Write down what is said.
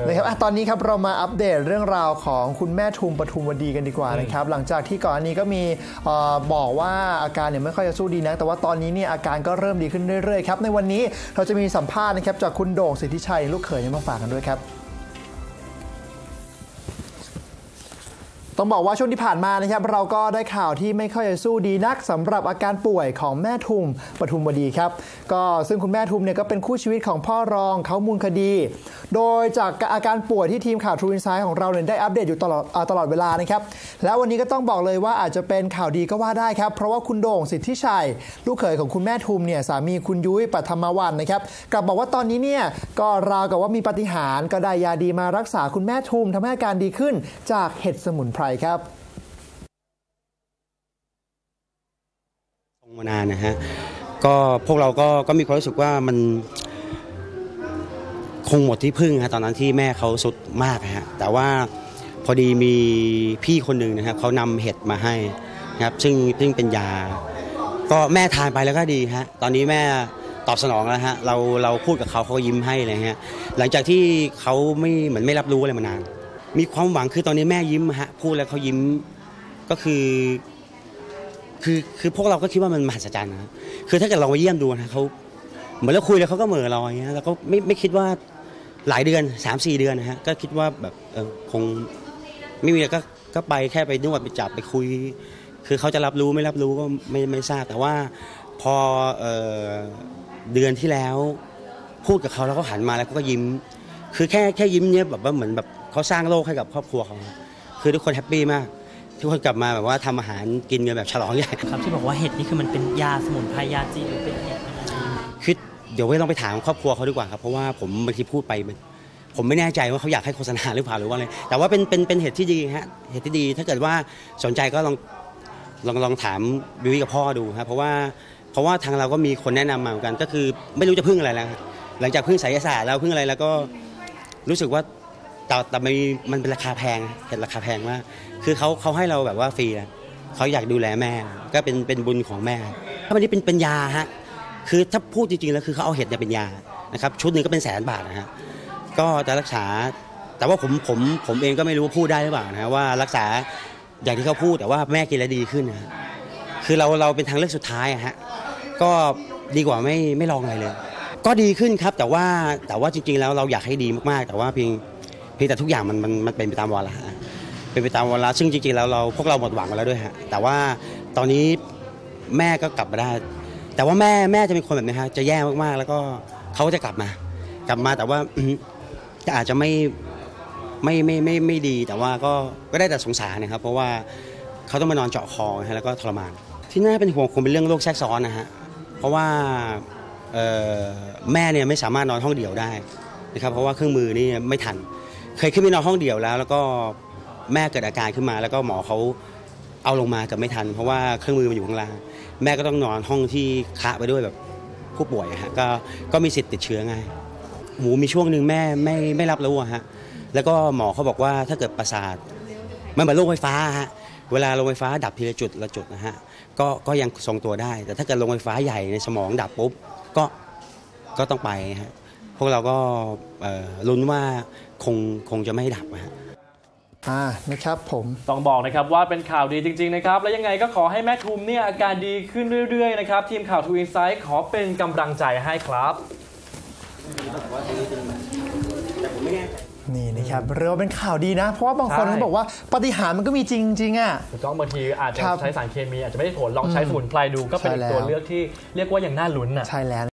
นะครับตอนนี้ครับเรามาอัปเดตเรื่องราวของคุณแม่ทุมปทุมวดีกันดีกว่านะครับหลังจากที่ก่อนอันนี้ก็มีบอกว่าอาการเนี่ยไม่ค่อยจะสู้ดีนักแต่ว่าตอนนี้เนี่ยอาการก็เริ่มดีขึ้นเรื่อยๆครับในวันนี้เราจะมีสัมภาษณ์นะครับจากคุณโด่งสิทธิชัยลูกเขยมาฝากกันด้วยครับต้องบอกว่าช่วงที่ผ่านมานะครับเราก็ได้ข่าวที่ไม่ค่อยจะสู้ดีนักสำหรับอาการป่วยของแม่ทุมปทุมวดีครับก็ซึ่งคุณแม่ทุมเนี่ยก็เป็นคู่ชีวิตของพ่อรองเขามูลคดีโดยจากอาการป่วยที่ทีมข่าว True Insight ของเราเนี่ยได้อัปเดตอยู่ตลอดเวลานะครับแล้ววันนี้ก็ต้องบอกเลยว่าอาจจะเป็นข่าวดีก็ว่าได้ครับเพราะว่าคุณโด่งสิทธิชัยลูกเขยของคุณแม่ทุมเนี่ยสามีคุณยุ้ยปัทมวรรณนะครับกลับบอกว่าตอนนี้เนี่ยก็ราวกับว่ามีปาฏิหาริย์ก็ได้ยาดีมารักษาคุณแม่ทุมทำให้อาการดีขึ้นจากเห็ดสมุนไพรครับมานานนะฮะก็พวกเราก็มีความรู้สึกว่ามันคงหมดที่พึ่งฮะตอนนั้นที่แม่เขาสุดมากฮะแต่ว่าพอดีมีพี่คนหนึ่งนะครับเขานำเห็ดมาให้นะครับซึ่งเป็นยาก็แม่ทานไปแล้วก็ดีฮะตอนนี้แม่ตอบสนองแล้วฮะเราพูดกับเขายิ้มให้เลยฮะหลังจากที่เขาเหมือนไม่รับรู้อะไรมานานมีความหวังคือตอนนี้แม่ยิ้มฮะพูดแล้วเขายิ้มก็คือพวกเราก็คิดว่ามันมหัศจรรย์นะคือถ้าเกิดลองไปเยี่ยมดูนะเขาเหมือนเราคุยแล้วเขาก็เหม่อลอยนะแล้วก็ไม่คิดว่าหลายเดือน 3-4 เดือนนะฮะก็คิดว่าแบบคงไม่มีก็ไปแค่ไปนวดไปจับไปคุยคือเขาจะรับรู้ไม่รับรู้ก็ไม่ทราบแต่ว่าพอเดือนที่แล้วพูดกับเขาแล้วเขาหันมาแล้วก็ยิ้มคือแค่ยิ้มเนี้ยแบบว่าเหมือนแบบเขาสร้างโลกให้กับครอบครัวเขาคือทุกคนแฮปปี้มากทุกคนกลับมาแบบว่าทำอาหารกินกันแบบฉลองใหญ่ครับที่บอกว่าเห็ดนี่คือมันเป็นยาสมุนไพรยาจีนหรือเป็นเห็ดคือเดี๋ยวต้องไปถามครอบครัวเขาดีกว่าครับเพราะว่าผมบางทีพูดไปผมไม่แน่ใจว่าเขาอยากให้โฆษณาหรือเปล่าหรือว่าอะไรแต่ว่าเป็นเห็ดที่ดีฮะเห็ดที่ดีถ้าเกิดว่าสนใจก็ลองถามบิวกับพ่อดูครับเพราะว่าทางเราก็มีคนแนะนำมาเหมือนกันก็คือไม่รู้จะพึ่งอะไรแล้วหลังจากพึ่งไสยศาสตร์แล้วพึ่งอะไรแล้วก็รู้สึกว่าแต่มันเป็นราคาแพงเห็ดราคาแพงมากคือเขาให้เราแบบว่าฟรีนะเขาอยากดูแลแม่ก็เป็นบุญของแม่ถ้าวันนี้เป็นยาฮะคือถ้าพูดจริงๆแล้วคือเขาเอาเห็ดเนี่ยเป็นยานะครับชุดนึงก็เป็น100,000 บาทนะฮะก็จะรักษาแต่ว่าผมเองก็ไม่รู้ว่าพูดได้หรือเปล่านะว่ารักษาอย่างที่เขาพูดแต่ว่าแม่กินแล้วดีขึ้นนะคือเราเป็นทางเลือกสุดท้ายฮะก็ดีกว่าไม่ลองอะไรเลยก็ดีขึ้นครับแต่ว่าจริงๆแล้วเราอยากให้ดีมากๆแต่ว่าเพียงแต่ทุกอย่างมันเป็นไปตามวาระเป็นไปตามวาระซึ่งจริงๆแล้วพวกเราหมดหวังกันแล้วด้วยฮะแต่ว่าตอนนี้แม่ก็กลับมาได้แต่ว่าแม่จะเป็นคนแบบนี้ฮะจะแย่มากๆแล้วก็เขาจะกลับมาแต่ว่าอาจจะไม่ดีแต่ว่าก็ได้แต่สงสารนะครับเพราะว่าเขาต้องมานอนเจาะคอฮะแล้วก็ทรมานที่น่าเป็นห่วงคงเป็นเรื่องโรคแทรกซ้อนนะฮะเพราะว่าแม่เนี่ยไม่สามารถนอนห้องเดี่ยวได้นะครับเพราะว่าเครื่องมือนี่ไม่ทันเคยขึ้นไปนอนห้องเดี่ยวแล้วก็แม่เกิดอาการขึ้นมาแล้วก็หมอเขาเอาลงมากับไม่ทันเพราะว่าเครื่องมือมันอยู่ข้างล่างแม่ก็ต้องนอนห้องที่คะไปด้วยแบบผู้ป่วยฮะก็มีสิทธิ์ติดเชื้อง่ายมีช่วงหนึ่งแม่ไม่รับรู้ฮะแล้วก็หมอเขาบอกว่าถ้าเกิดประสาทมันเหมือนโรคไฟฟ้าฮะเวลาโรงไฟฟ้าดับทีละจุดนะฮะก็ยังทรงตัวได้แต่ถ้าเกิดโรงไฟฟ้าใหญ่ในสมองดับปุ๊บก็ต้องไปฮะพวกเราก็ลุ้นว่าคงจะไม่ดับฮะนะครับผมต้องบอกนะครับว่าเป็นข่าวดีจริงๆนะครับและยังไงก็ขอให้แม่ทุมเนี่ยอาการดีขึ้นเรื่อยๆนะครับทีมข่าว True Insight ขอเป็นกำลังใจให้ครับนี่นะครับเรียกว่าเป็นข่าวดีนะเพราะว่าบางคนเขาบอกว่าปาฏิหาริย์มันก็มีจริงๆอ่ะถูกต้องบางทีอาจจะใช้สารเคมีอาจจะไม่ได้ผลลองใช้สมุนไพรดูก็เป็นตัวเลือกที่เรียกว่าอย่างน่าลุ้นอ่ะใช่แล้ว